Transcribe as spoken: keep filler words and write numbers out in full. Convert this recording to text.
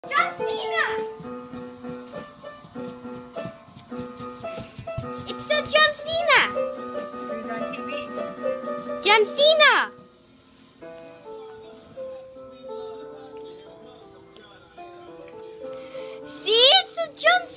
John Cena! It's a John Cena! He's on T V. John Cena! See, it's a John